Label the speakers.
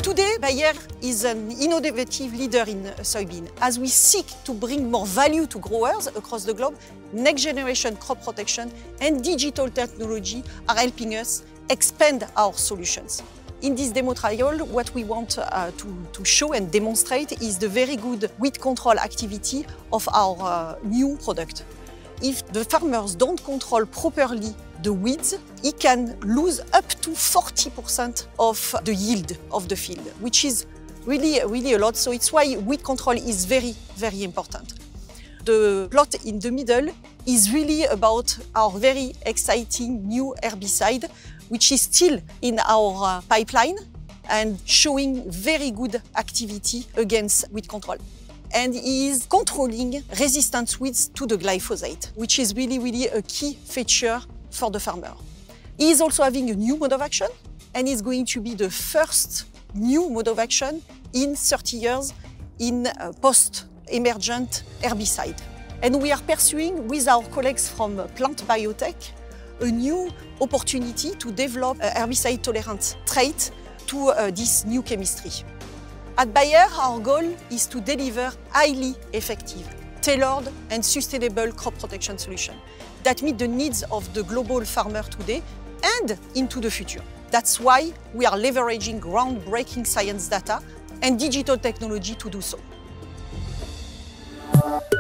Speaker 1: Today, Bayer is an innovative leader in soybean. As we seek to bring more value to growers across the globe, next-generation crop protection and digital technology are helping us expand our solutions. In this demo trial, what we want to show and demonstrate is the very good weed control activity of our new product. If the farmers don't control properly the weeds, he can lose up to 40% of the yield of the field, which is really a lot. So it's why weed control is very, very important. The plot in the middle is really about our very exciting new herbicide, which is still in our pipeline and showing very good activity against weed control. And is controlling resistant weeds to the glyphosate, which is really a key feature for the farmer. He is also having a new mode of action and is going to be the first new mode of action in 30 years in post-emergent herbicide. And we are pursuing with our colleagues from plant biotech a new opportunity to develop a herbicide-tolerant trait to this new chemistry. At Bayer, our goal is to deliver highly effective, tailored and sustainable crop protection solutions that meet the needs of the global farmer today and into the future. That's why we are leveraging groundbreaking science data and digital technology to do so.